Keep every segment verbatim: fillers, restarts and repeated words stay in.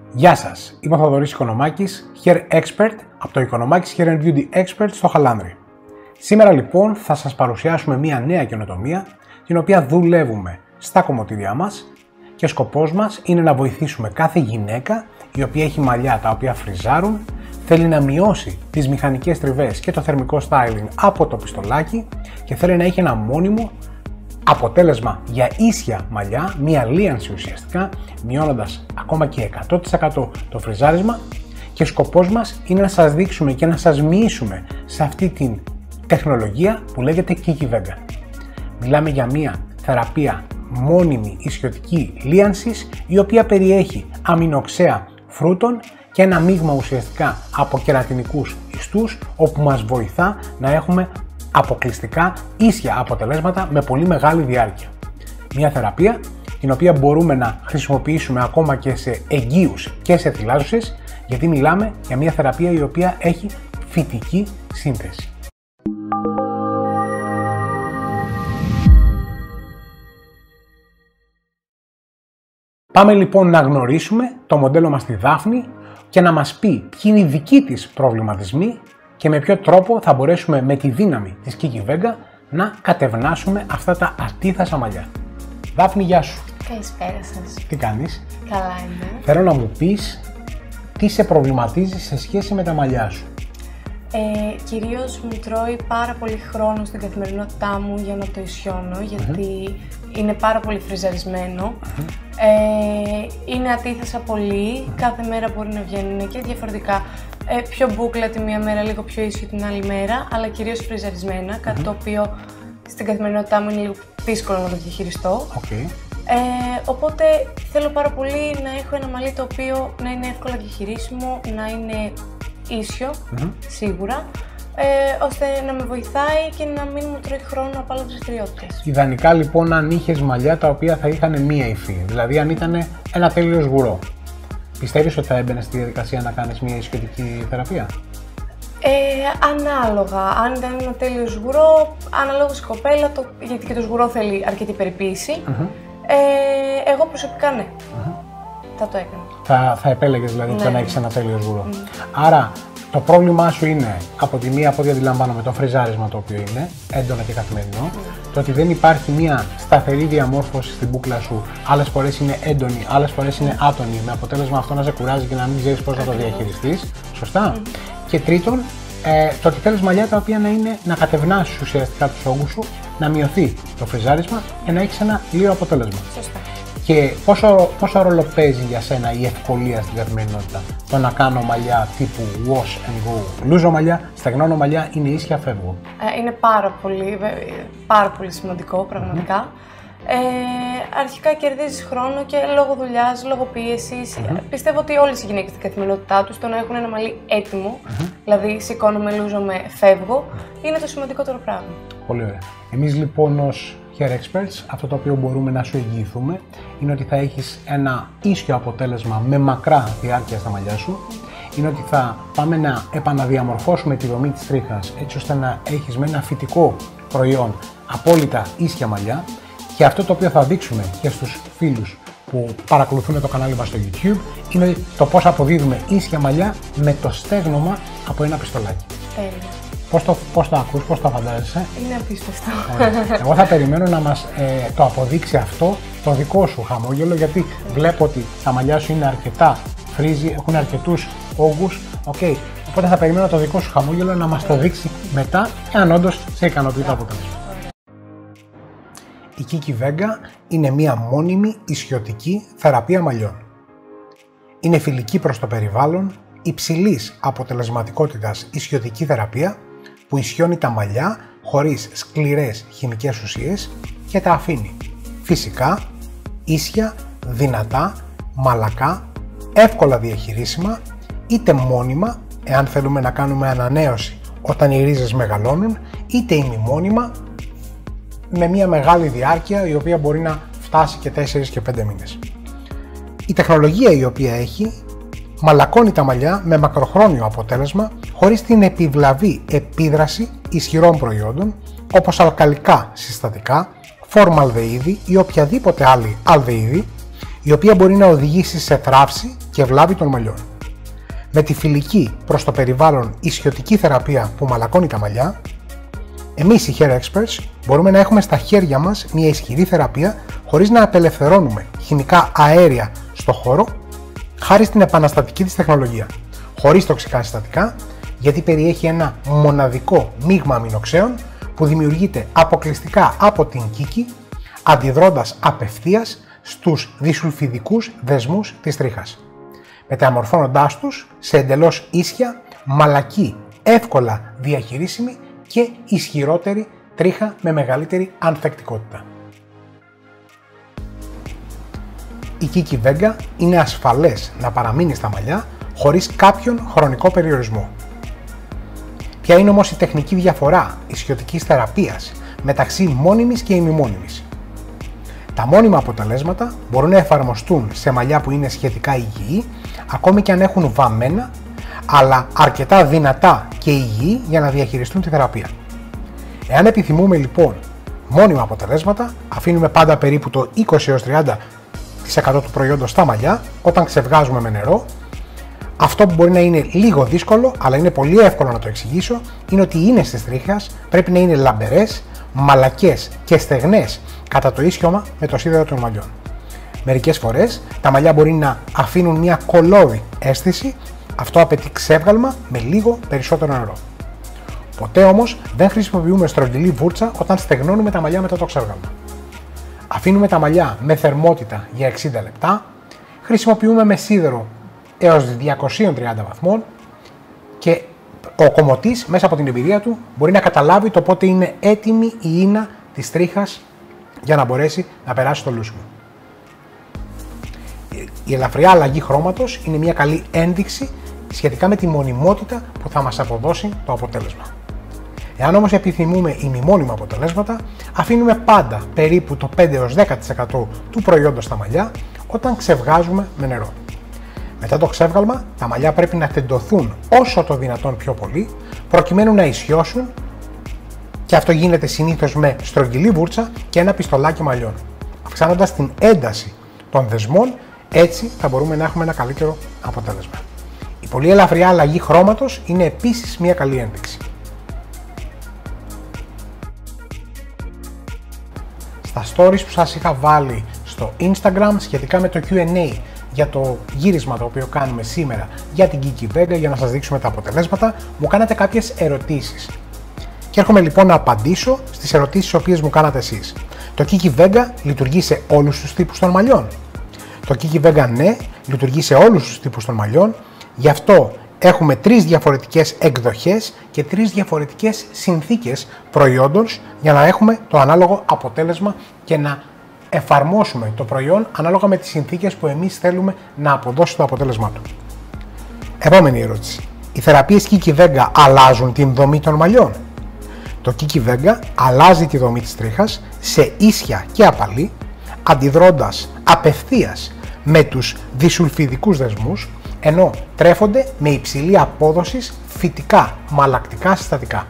Γεια σας, είμαι ο Θοδωρής Οικονομάκης, Hair Expert από το Οικονομάκης Hair and Beauty Expert στο Χαλάνδρι. Σήμερα λοιπόν θα σας παρουσιάσουμε μια νέα καινοτομία την οποία δουλεύουμε στα κομμωτήριά μας και σκοπός μας είναι να βοηθήσουμε κάθε γυναίκα η οποία έχει μαλλιά τα οποία φριζάρουν, θέλει να μειώσει τις μηχανικές τριβές και το θερμικό styling από το πιστολάκι και θέλει να έχει ένα μόνιμο αποτέλεσμα για ίσια μαλλιά, μία λίανση ουσιαστικά, μειώνοντας ακόμα και εκατό τοις εκατό το φριζάρισμα, και σκοπός μας είναι να σας δείξουμε και να σας μοιήσουμε σε αυτή την τεχνολογία που λέγεται Kiki Vega. Μιλάμε για μία θεραπεία μόνιμη ισιωτική λίανσης η οποία περιέχει αμινοξέα φρούτων και ένα μείγμα ουσιαστικά από κερατινικούς ιστούς όπου μας βοηθά να έχουμε αποκλειστικά ίσια αποτελέσματα με πολύ μεγάλη διάρκεια. Μια θεραπεία την οποία μπορούμε να χρησιμοποιήσουμε ακόμα και σε εγγύους και σε θυλάζουσες, γιατί μιλάμε για μια θεραπεία η οποία έχει φυτική σύνθεση. Πάμε λοιπόν να γνωρίσουμε το μοντέλο μας τη Δάφνη και να μας πει ποιοι είναι οι δικοί της προβληματισμοί και με ποιο τρόπο θα μπορέσουμε με τη δύναμη της Kiki Vega να κατευνάσουμε αυτά τα ατίθασα μαλλιά. Δάφνη, γεια σου. Καλησπέρα σας. Τι κάνεις? Καλά είμαι. Θέλω να μου πεις τι σε προβληματίζει σε σχέση με τα μαλλιά σου. Ε, κυρίως μου τρώει πάρα πολύ χρόνο στην καθημερινότητά μου για να το ισιώνω, γιατί mm-hmm. είναι πάρα πολύ φριζαρισμένο. Mm-hmm. ε, είναι ατίθασα πολύ, mm-hmm. κάθε μέρα μπορεί να βγαίνουν και διαφορετικά. Ε, πιο μπούκλα τη μία μέρα, λίγο πιο ίσιο την άλλη μέρα, αλλά κυρίως φριζαρισμένα, mm-hmm. κάτι το οποίο στην καθημερινότητά μου είναι λίγο δύσκολο να το διαχειριστώ. Okay. Ε, οπότε θέλω πάρα πολύ να έχω ένα μαλλί το οποίο να είναι εύκολα διαχειρίσιμο, να είναι ίσιο, mm-hmm. σίγουρα, ε, ώστε να με βοηθάει και να μην μου τρώει χρόνο από άλλες δραστηριότητες. Ιδανικά λοιπόν αν είχες μαλλιά τα οποία θα είχαν μία υφή, δηλαδή αν ήταν ένα τέλειο σγουρό, πιστεύεις ότι θα έμπαινες στη διαδικασία να κάνεις μία ισιωτική θεραπεία? Ε, ανάλογα, αν ήταν ένα τέλειο σγουρό, αναλόγως η κοπέλα, το, γιατί και το σγουρό θέλει αρκετή περιποίηση, mm-hmm. ε, εγώ προσωπικά ναι, mm-hmm. θα το έκανα. Θα, θα επέλεγες δηλαδή ναι. να έχεις ένα τέλειο σγουρό. Mm. Άρα το πρόβλημά σου είναι από τη μία, από ό,τι αντιλαμβάνομαι, το φριζάρισμα το οποίο είναι έντονο και καθημερινό, mm. το ότι δεν υπάρχει μία σταθερή διαμόρφωση στην μπούκλα σου, άλλες φορές είναι έντονη, άλλες φορές είναι άτονη, με αποτέλεσμα αυτό να σε κουράζει και να μην ξέρεις πώς να το διαχειριστείς. Σωστά. Mm. Και τρίτον, ε, το ότι θέλεις μαλλιά τα οποία να, είναι, να κατευνάσεις ουσιαστικά τους όγκους σου, να μειωθεί το φριζάρισμα και να έχεις ένα λίγο αποτέλεσμα. Σωστά. Και πόσο, πόσο ρόλο παίζει για σένα η ευκολία στην καθημερινότητα? Το να κάνω μαλλιά τύπου wash and go, λούζω μαλλιά, στεγνώνω μαλλιά, είναι ίσια, φεύγω. Ε, είναι πάρα πολύ, πάρα πολύ σημαντικό πραγματικά. Mm-hmm. Ε, αρχικά κερδίζεις χρόνο και λόγω δουλειάς, λόγω πίεσης. Mm-hmm. Πιστεύω ότι όλες οι γυναίκες στην καθημερινότητά τους το να έχουν ένα μαλλί έτοιμο, mm-hmm. δηλαδή σηκώνομαι, λούζομαι, φεύγω, είναι το σημαντικότερο πράγμα. Πολύ ωραία. Εμείς λοιπόν ως Hair Experts, αυτό το οποίο μπορούμε να σου εγγυηθούμε είναι ότι θα έχεις ένα ίσιο αποτέλεσμα με μακρά διάρκεια στα μαλλιά σου. Είναι ότι θα πάμε να επαναδιαμορφώσουμε τη δομή της τρίχας έτσι ώστε να έχεις με ένα φυτικό προϊόν απόλυτα ίσια μαλλιά, και αυτό το οποίο θα δείξουμε και στους φίλους που παρακολουθούν το κανάλι μας στο YouTube είναι το πώς αποδίδουμε ίσια μαλλιά με το στέγνομα από ένα πιστολάκι. Τέλεια. Πώς το, πώς το ακούς, πώς το φαντάζεσαι? Είναι απίστευτο. Εγώ θα περιμένω να μας ε, το αποδείξει αυτό το δικό σου χαμόγελο, γιατί βλέπω ότι τα μαλλιά σου είναι αρκετά φρίζι, έχουν αρκετούς όγκους. Okay. Οπότε θα περιμένω το δικό σου χαμόγελο να μας το δείξει μετά, εάν όντως σε ικανοποιεί το αποτέλεσμα. Η Kiki Vega είναι μία μόνιμη ισιωτική θεραπεία μαλλιών. Είναι φιλική προς το περιβάλλον, υψηλής αποτελεσματικότητας ισιωτική θεραπεία που ισιώνει τα μαλλιά χωρίς σκληρές χημικές ουσίες και τα αφήνει φυσικά, ίσια, δυνατά, μαλακά, εύκολα διαχειρίσιμα, είτε μόνιμα εάν θέλουμε να κάνουμε ανανέωση όταν οι ρίζες μεγαλώνουν, είτε ημιμόνιμα με μια μεγάλη διάρκεια η οποία μπορεί να φτάσει και τέσσερις και πέντε μήνες. Η τεχνολογία η οποία έχει μαλακώνει τα μαλλιά με μακροχρόνιο αποτέλεσμα χωρίς την επιβλαβή επίδραση ισχυρών προϊόντων όπως αλκαλικά συστατικά, φόρμαλδεΐδη ή οποιαδήποτε άλλη αλδεΐδη, η οποία μπορεί να οδηγήσει σε θράψη και βλάβη των μαλλιών. Με τη φιλική προς το περιβάλλον ισιωτική θεραπεία που μαλακώνει τα μαλλιά, εμείς οι Hair Experts μπορούμε να έχουμε στα χέρια μας μια ισχυρή θεραπεία χωρίς να απελευθερώνουμε χημικά αέρια στο χώρο, χάρη στην επαναστατική της τεχνολογία, χωρίς τοξικά συστατικά, γιατί περιέχει ένα μοναδικό μείγμα αμινοξέων που δημιουργείται αποκλειστικά από την κίκη, αντιδρώντας απευθείας στους δισουλφιδικούς δεσμούς της τρίχας, μεταμορφώνοντάς τους σε εντελώς ίσια, μαλακή, εύκολα διαχειρίσιμη και ισχυρότερη τρίχα με μεγαλύτερη ανθεκτικότητα. Η Kiki Vega είναι ασφαλές να παραμείνει στα μαλλιά χωρίς κάποιον χρονικό περιορισμό. Ποια είναι όμως η τεχνική διαφορά ισιωτικής θεραπείας μεταξύ μόνιμης και ημιμόνιμης? Τα μόνιμα αποτελέσματα μπορούν να εφαρμοστούν σε μαλλιά που είναι σχετικά υγιή, ακόμη και αν έχουν βαμμένα, αλλά αρκετά δυνατά και υγιή για να διαχειριστούν τη θεραπεία. Εάν επιθυμούμε λοιπόν μόνιμα αποτελέσματα, αφήνουμε πάντα περίπου το είκοσι έως τριάντα τοις εκατό του προϊόντος στα μαλλιά όταν ξεβγάζουμε με νερό. Αυτό που μπορεί να είναι λίγο δύσκολο, αλλά είναι πολύ εύκολο να το εξηγήσω, είναι ότι οι ίνες της τρίχας πρέπει να είναι λαμπερές, μαλακές και στεγνές κατά το ίσιωμα με το σίδερο των μαλλιών. Μερικές φορές τα μαλλιά μπορεί να αφήνουν μια κολλώδη αίσθηση, αυτό απαιτεί ξέβγαλμα με λίγο περισσότερο νερό. Ποτέ όμως δεν χρησιμοποιούμε στρογγυλή βούρτσα όταν στεγνώνουμε τα μαλλιά μετά το ξέβγαλμα. Αφήνουμε τα μαλλιά με θερμότητα για εξήντα λεπτά, χρησιμοποιούμε με σίδερο έως διακόσια τριάντα βαθμών και ο κομμωτής μέσα από την εμπειρία του μπορεί να καταλάβει το πότε είναι έτοιμη η ίνα της τρίχας για να μπορέσει να περάσει το λούσιμο. Η ελαφριά αλλαγή χρώματος είναι μια καλή ένδειξη σχετικά με τη μονιμότητα που θα μας αποδώσει το αποτέλεσμα. Εάν όμως επιθυμούμε ημιμόνιμα αποτελέσματα, αφήνουμε πάντα περίπου το πέντε έως δέκα τοις εκατό του προϊόντος στα μαλλιά όταν ξεβγάζουμε με νερό. Μετά το ξέβγαλμα, τα μαλλιά πρέπει να τεντωθούν όσο το δυνατόν πιο πολύ, προκειμένου να ισιώσουν, και αυτό γίνεται συνήθως με στρογγυλή βούρτσα και ένα πιστολάκι μαλλιών, αυξάνοντας την ένταση των δεσμών. Έτσι θα μπορούμε να έχουμε ένα καλύτερο αποτέλεσμα. Η πολύ ελαφριά αλλαγή χρώματος είναι επίσης μια καλή ένδειξη. Στα stories που σας είχα βάλει στο Instagram σχετικά με το κιου εντ έι για το γύρισμα το οποίο κάνουμε σήμερα για την Kiki Vega, για να σας δείξουμε τα αποτελέσματα, μου κάνατε κάποιες ερωτήσεις. Και έρχομαι λοιπόν να απαντήσω στις ερωτήσεις τις οποίες μου κάνατε εσείς. Το Kiki Vega λειτουργεί σε όλους τους τύπους των μαλλιών? Το Kiki Vega ναι, λειτουργεί σε όλους τους τύπους των μαλλιών, γι' αυτό έχουμε τρεις διαφορετικές εκδοχές και τρεις διαφορετικές συνθήκες προϊόντος για να έχουμε το ανάλογο αποτέλεσμα και να εφαρμόσουμε το προϊόν ανάλογα με τις συνθήκες που εμείς θέλουμε να αποδώσει το αποτέλεσμά του. Επόμενη ερώτηση. Οι θεραπείες Kiki Vega αλλάζουν την δομή των μαλλιών? Το Kiki Vega αλλάζει τη δομή της τρίχας σε ίσια και απαλή, αντιδρώντας απευθείας με τους δισουλφιδικούς δεσμούς, ενώ τρέφονται με υψηλή απόδοση φυτικά μαλακτικά συστατικά.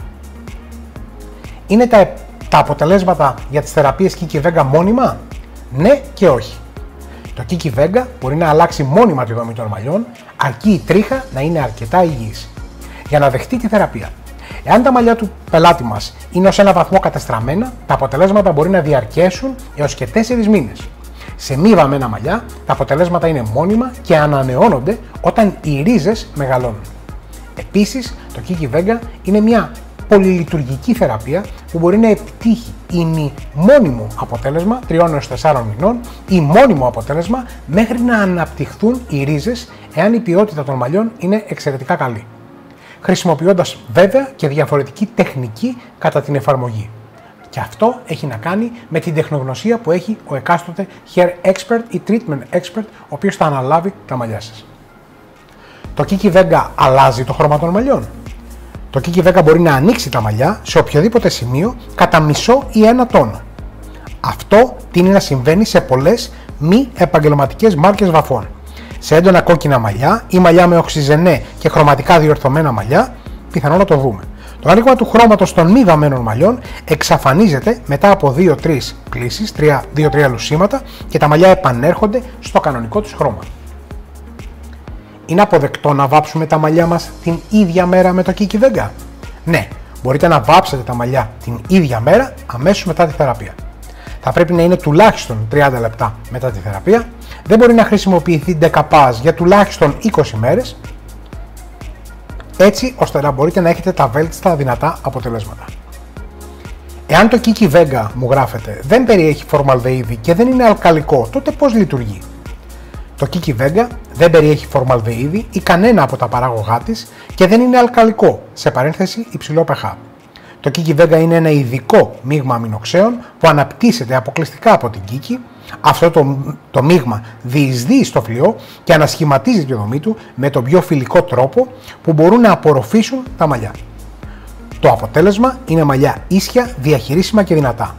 Είναι τα, τα αποτελέσματα για τις θεραπείες Kiki Vega μόνιμα? Ναι και όχι. Το Kiki Vega μπορεί να αλλάξει μόνιμα τη δομή των μαλλιών, αρκεί η τρίχα να είναι αρκετά υγιής για να δεχτεί τη θεραπεία. Εάν τα μαλλιά του πελάτη μας είναι ως ένα βαθμό κατεστραμμένα, τα αποτελέσματα μπορεί να διαρκέσουν έως και τέσσερις μήνες. Σε μη βαμμένα μαλλιά, τα αποτελέσματα είναι μόνιμα και ανανεώνονται όταν οι ρίζες μεγαλώνουν. Επίσης, το Kiki Vega είναι μια πολυλειτουργική θεραπεία που μπορεί να επιτύχει ημιμόνιμο αποτέλεσμα τριών έως τεσσάρων μηνών ή μόνιμο αποτέλεσμα μέχρι να αναπτυχθούν οι ρίζες, εάν η ποιότητα των μαλλιών είναι εξαιρετικά καλή, χρησιμοποιώντας βέβαια και διαφορετική τεχνική κατά την εφαρμογή. Και αυτό έχει να κάνει με την τεχνογνωσία που έχει ο εκάστοτε hair expert ή treatment expert, ο οποίος θα αναλάβει τα μαλλιά σας. Το Kiki Vega αλλάζει το χρώμα των μαλλιών? Το Kiki Vega μπορεί να ανοίξει τα μαλλιά σε οποιοδήποτε σημείο κατά μισό ή ένα τόνο. Αυτό τείνει να συμβαίνει σε πολλές μη επαγγελματικές μάρκες βαφών. Σε έντονα κόκκινα μαλλιά ή μαλλιά με οξυζενέ και χρωματικά διορθωμένα μαλλιά, πιθανόν να το δούμε. Το άνοιγμα του χρώματος των μη βαμμένων μαλλιών εξαφανίζεται μετά από δύο τρεις πλύσεις, δύο τρία λουσίματα και τα μαλλιά επανέρχονται στο κανονικό τους χρώμα. Είναι αποδεκτό να βάψουμε τα μαλλιά μας την ίδια μέρα με το Kiki Vega? Ναι, μπορείτε να βάψετε τα μαλλιά την ίδια μέρα αμέσως μετά τη θεραπεία. Θα πρέπει να είναι τουλάχιστον τριάντα λεπτά μετά τη θεραπεία, δεν μπορεί να χρησιμοποιηθεί ντεκαπάζ για τουλάχιστον είκοσι μέρες, έτσι ώστε να μπορείτε να έχετε τα βέλτιστα δυνατά αποτελέσματα. Εάν το Kiki Vega, μου γράφετε, δεν περιέχει φορμαλδεΐδη και δεν είναι αλκαλικό, τότε πώς λειτουργεί? Το Kiki Vega δεν περιέχει φορμαλδεΐδη ή κανένα από τα παράγωγά της και δεν είναι αλκαλικό, σε παρένθεση υψηλό pH. Το Kiki Vega είναι ένα ειδικό μείγμα αμινοξέων που αναπτύσσεται αποκλειστικά από την Kiki. Αυτό το, το μείγμα διεισδύει στο φλοιό και ανασχηματίζει τη δομή του με τον πιο φιλικό τρόπο που μπορούν να απορροφήσουν τα μαλλιά. Το αποτέλεσμα είναι μαλλιά ίσια, διαχειρίσιμα και δυνατά.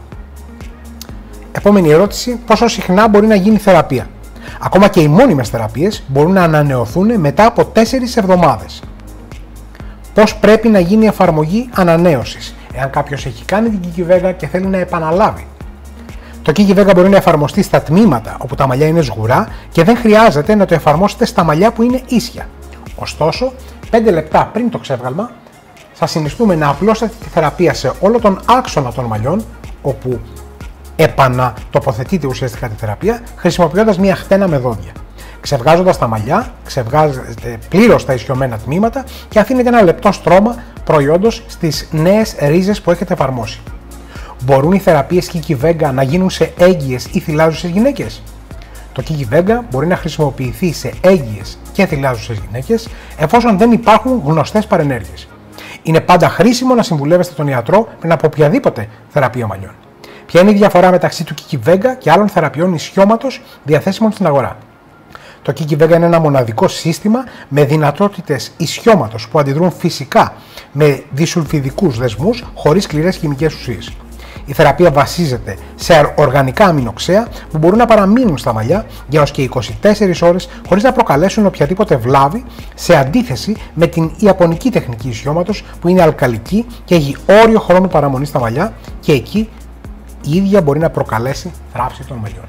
Επόμενη ερώτηση: πόσο συχνά μπορεί να γίνει θεραπεία? Ακόμα και οι μόνιμες θεραπείες μπορούν να ανανεωθούν μετά από τέσσερις εβδομάδες. Πώς πρέπει να γίνει η εφαρμογή ανανέωσης, εάν κάποιος έχει κάνει την Kiki Vega και θέλει να επαναλάβει? Το Kiki Vega μπορεί να εφαρμοστεί στα τμήματα όπου τα μαλλιά είναι σγουρά και δεν χρειάζεται να το εφαρμόσετε στα μαλλιά που είναι ίσια. Ωστόσο, πέντε λεπτά πριν το ξέβγαλμα, θα συνιστούμε να απλώσετε τη θεραπεία σε όλο τον άξονα των μαλλιών, όπου επανατοποθετείτε ουσιαστικά τη θεραπεία, χρησιμοποιώντας μια χτένα με δόντια. Ξεβγάζοντας τα μαλλιά, ξεβγάζετε πλήρως τα ισιωμένα τμήματα και αφήνετε ένα λεπτό στρώμα προϊόντος στις νέες ρίζες που έχετε εφαρμόσει. Μπορούν οι θεραπείες Kiki Vega να γίνουν σε έγκυες ή θυλάζουσες γυναίκες? Το Kiki Vega μπορεί να χρησιμοποιηθεί σε έγκυες και θυλάζουσες γυναίκες εφόσον δεν υπάρχουν γνωστές παρενέργειες. Είναι πάντα χρήσιμο να συμβουλεύεστε τον ιατρό πριν από οποιαδήποτε θεραπεία μαλλιών. Ποια είναι η διαφορά μεταξύ του Kiki Vega και άλλων θεραπείων ισιώματος διαθέσιμων στην αγορά? Το Kiki Vega είναι ένα μοναδικό σύστημα με δυνατότητες ισιώματος που αντιδρούν φυσικά με δισουλφιδικούς δεσμούς χωρίς σκληρές χημικές ουσίες. Η θεραπεία βασίζεται σε οργανικά αμινοξέα που μπορούν να παραμείνουν στα μαλλιά για έως και είκοσι τέσσερις ώρες χωρίς να προκαλέσουν οποιαδήποτε βλάβη, σε αντίθεση με την ιαπωνική τεχνική ισιώματος που είναι αλκαλική και έχει όριο χρόνου παραμονής στα μαλλιά και εκεί η ίδια μπορεί να προκαλέσει θράψη των μαλλιών.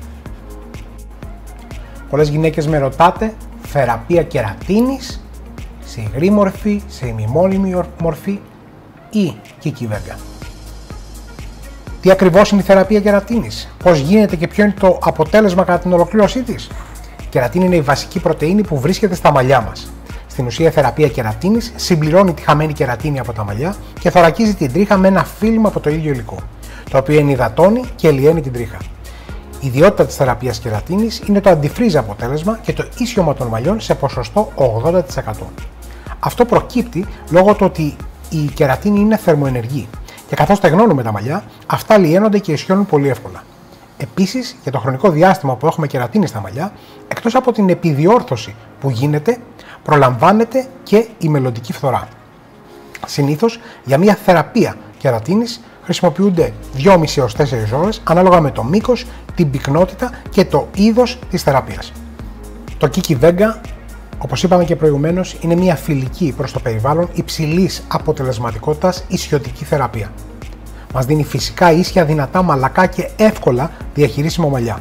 Πολλές γυναίκες με ρωτάτε θεραπεία κερατίνης σε υγρή μορφή, σε ημιμόλυμη μορφή ή Kiki Vega. Τι ακριβώς είναι η θεραπεία κερατίνης, πώς γίνεται και ποιο είναι το αποτέλεσμα κατά την ολοκλήρωσή της? Η κερατίνη είναι η βασική πρωτεΐνη που βρίσκεται στα μαλλιά μας. Στην ουσία, η θεραπεία κερατίνης συμπληρώνει τη χαμένη κερατίνη από τα μαλλιά και θωρακίζει την τρίχα με ένα φιλμ από το ίδιο υλικό, το οποίο ενυδατώνει και ελιαίνει την τρίχα. Η ιδιότητα της θεραπείας κερατίνης είναι το αντιφρίζ αποτέλεσμα και το ίσιωμα των μαλλιών σε ποσοστό ογδόντα τοις εκατό. Αυτό προκύπτει λόγω του ότι η κερατίνη είναι θερμοενεργή και καθώς στεγνώνουμε τα μαλλιά, αυτά λιένονται και ισιώνουν πολύ εύκολα. Επίσης, για το χρονικό διάστημα που έχουμε κερατίνη στα μαλλιά, εκτός από την επιδιόρθωση που γίνεται, προλαμβάνεται και η μελλοντική φθορά. Συνήθως, για μια θεραπεία κερατίνης χρησιμοποιούνται δυόμισι έως τέσσερις ώρες ανάλογα με το μήκος, την πυκνότητα και το είδος της θεραπείας. Το Kiki Vega, όπως είπαμε και προηγουμένως, είναι μια φιλική προς το περιβάλλον υψηλής αποτελεσματικότητας ισιωτική θεραπεία. Μας δίνει φυσικά ίσια, δυνατά, μαλακά και εύκολα διαχειρίσιμο μαλλιά.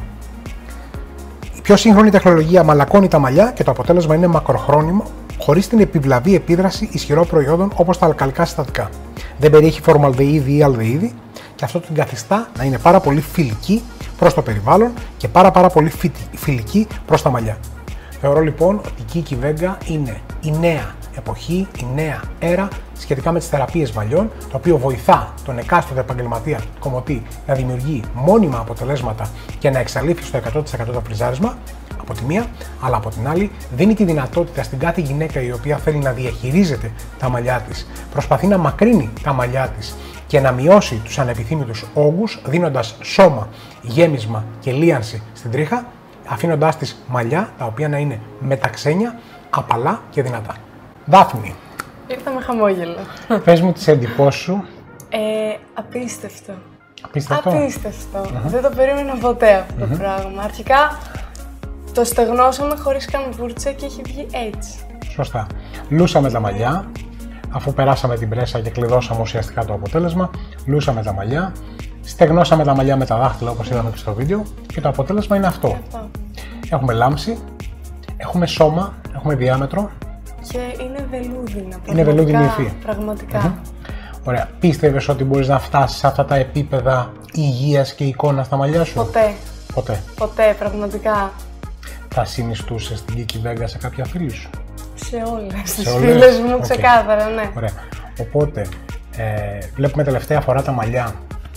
Η πιο σύγχρονη τεχνολογία μαλακώνει τα μαλλιά και το αποτέλεσμα είναι μακροχρόνιμο, χωρίς την επιβλαβή επίδραση ισχυρών προϊόντων όπως τα αλκαλικά συστατικά. Δεν περιέχει φορμαλδεΐδη ή αλδεΐδη και αυτό την καθιστά να είναι πάρα πολύ φιλική προς το περιβάλλον και πάρα πάρα πολύ φιλική προς τα μαλλιά. Θεωρώ λοιπόν ότι η Kiki Vega είναι η νέα εποχή, η νέα έρα σχετικά με τις θεραπείες μαλλιών, το οποίο βοηθά τον εκάστοτε επαγγελματία κομμωτή να δημιουργεί μόνιμα αποτελέσματα και να εξαλείφει στο εκατό τοις εκατό το φριζάρισμα από τη μία, αλλά από την άλλη δίνει τη δυνατότητα στην κάθε γυναίκα η οποία θέλει να διαχειρίζεται τα μαλλιά της, προσπαθεί να μακρύνει τα μαλλιά της και να μειώσει τους ανεπιθύμητους όγκους, δίνοντας σώμα, γέμισμα και λίανση στην τρίχα, αφήνοντάς της μαλλιά τα οποία να είναι μεταξένια, απαλά και δυνατά. Δάφνη. Ήρθα με χαμόγελο. Πες μου τις εντυπώσεις σου. Ε, απίστευτο. Απίστευτο. Απίστευτο. Uh-huh. Δεν το περίμενα ποτέ αυτό το uh-huh. πράγμα. Αρχικά το στεγνώσαμε χωρίς καμπούρτσα και έχει βγει έτσι. Σωστά. Λούσαμε τα μαλλιά, αφού περάσαμε την πρέσα και κλειδώσαμε ουσιαστικά το αποτέλεσμα, λούσαμε τα μαλλιά, στεγνώσαμε τα μαλλιά με τα δάχτυλα όπως είδαμε και στο βίντεο και το αποτέλεσμα είναι αυτό. αυτό. Έχουμε λάμψη, έχουμε σώμα, έχουμε διάμετρο. Και είναι βελούδινα. Είναι βελούδινη υφή. Πραγματικά. Mm-hmm. Ωραία. Πίστευες ότι μπορείς να φτάσεις σε αυτά τα επίπεδα υγείας και εικόνα στα μαλλιά σου? Ποτέ. Ποτέ. Ποτέ, πραγματικά. Θα συνιστούσες την Kiki Vega σε κάποια φίλη σου? Σε όλες τις φίλες μου, okay. Ξεκάθαρα, ναι. Ωραία. Οπότε, ε, βλέπουμε τελευταία φορά τα μαλλιά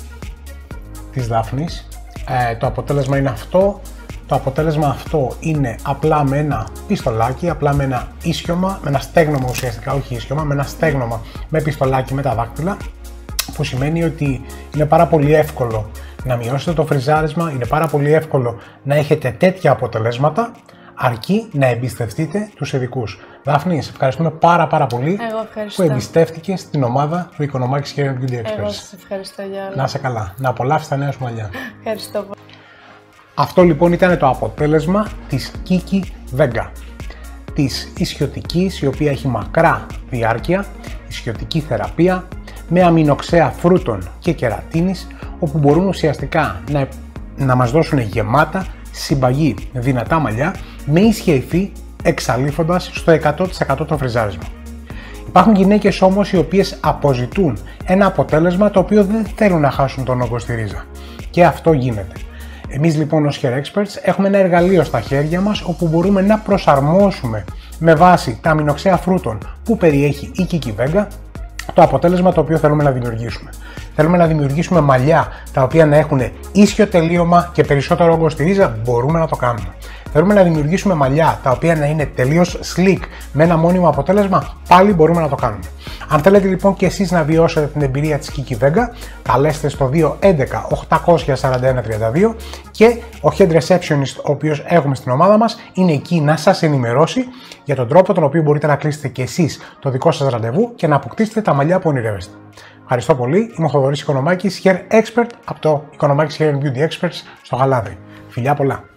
της Δάφνης. Ε, το αποτέλεσμα είναι αυτό. Το αποτέλεσμα αυτό είναι απλά με ένα πιστολάκι, απλά με ένα ίσιωμα, με ένα στέγνομα ουσιαστικά, όχι ίσιωμα, με ένα στέγνομα με πιστολάκι με τα δάκτυλα, που σημαίνει ότι είναι πάρα πολύ εύκολο να μειώσετε το φριζάρισμα, είναι πάρα πολύ εύκολο να έχετε τέτοια αποτελέσματα, αρκεί να εμπιστευτείτε τους ειδικούς. Δάφνη, σε ευχαριστούμε πάρα πάρα πολύ που εμπιστεύτηκες την ομάδα του Economaki Hair and Beauty Experts. Εγώ σας ευχαριστώ για όλα. Να είσαι καλά, να απολαύσεις τα νέα σου μαλλιά. Ευχαριστώ πολύ. Αυτό λοιπόν ήταν το αποτέλεσμα της Kiki Vega, της ισιωτικής, η οποία έχει μακρά διάρκεια, ισιωτική θεραπεία με αμινοξέα φρούτων και κερατίνης, όπου μπορούν ουσιαστικά να, να μας δώσουν γεμάτα, συμπαγή, δυνατά μαλλιά με ίσια υφή, εξαλείφοντας στο εκατό τοις εκατό το φριζάρισμα. Υπάρχουν γυναίκες όμως οι οποίες αποζητούν ένα αποτέλεσμα το οποίο δεν θέλουν να χάσουν τον όγκο στη ρίζα, και αυτό γίνεται. Εμείς λοιπόν ως Hair Experts έχουμε ένα εργαλείο στα χέρια μας όπου μπορούμε να προσαρμόσουμε με βάση τα αμινοξέα φρούτων που περιέχει η Kiki Vega το αποτέλεσμα το οποίο θέλουμε να δημιουργήσουμε. Θέλουμε να δημιουργήσουμε μαλλιά τα οποία να έχουν ίσιο τελείωμα και περισσότερο όγκο στη ρίζα, μπορούμε να το κάνουμε. Θέλουμε να δημιουργήσουμε μαλλιά τα οποία να είναι τελείως slick με ένα μόνιμο αποτέλεσμα, πάλι μπορούμε να το κάνουμε. Αν θέλετε λοιπόν και εσείς να βιώσετε την εμπειρία της Kiki Vega, καλέστε στο δύο έντεκα οκτακόσια σαράντα ένα τριάντα δύο και ο Head Receptionist, ο οποίος έχουμε στην ομάδα μας, είναι εκεί να σας ενημερώσει για τον τρόπο τον οποίο μπορείτε να κλείσετε και εσείς το δικό σας ραντεβού και να αποκτήσετε τα μαλλιά που ονειρεύεστε. Ευχαριστώ πολύ, είμαι ο Θοδωρής Οικονομάκης, Hair Expert από το Economaki Hair and Beauty Experts στο Γαλάδι. Φιλιά πολλά!